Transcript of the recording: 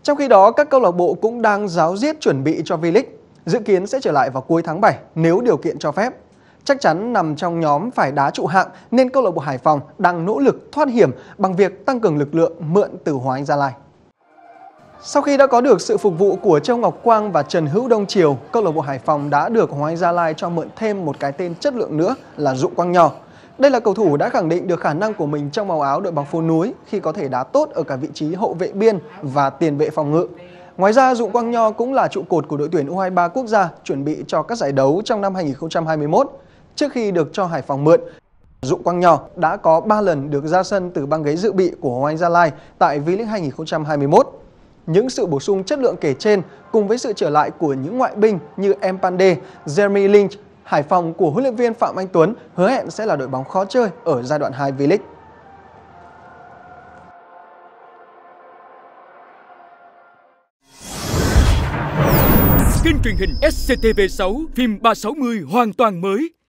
Trong khi đó, các câu lạc bộ cũng đang ráo riết chuẩn bị cho V-League, dự kiến sẽ trở lại vào cuối tháng 7 nếu điều kiện cho phép. Chắc chắn nằm trong nhóm phải đá trụ hạng nên câu lạc bộ Hải Phòng đang nỗ lực thoát hiểm bằng việc tăng cường lực lượng mượn từ Hoàng Anh Gia Lai. Sau khi đã có được sự phục vụ của Châu Ngọc Quang và Trần Hữu Đông Triều, câu lạc bộ Hải Phòng đã được Hoàng Anh Gia Lai cho mượn thêm một cái tên chất lượng nữa là Dũng Quang Nho. Đây là cầu thủ đã khẳng định được khả năng của mình trong màu áo đội bóng phố núi khi có thể đá tốt ở cả vị trí hậu vệ biên và tiền vệ phòng ngự. Ngoài ra, Dũng Quang Nho cũng là trụ cột của đội tuyển U23 quốc gia chuẩn bị cho các giải đấu trong năm 2021. Trước khi được cho Hải Phòng mượn, Dũng Quang Nho đã có 3 lần được ra sân từ băng ghế dự bị của Hoàng Anh Gia Lai tại V-League 2021. Những sự bổ sung chất lượng kể trên cùng với sự trở lại của những ngoại binh như Mpande, Jeremy Lynch, Hải Phòng của huấn luyện viên Phạm Anh Tuấn hứa hẹn sẽ là đội bóng khó chơi ở giai đoạn 2 V-League. Kênh truyền hình SCTV6 phim 360 hoàn toàn mới.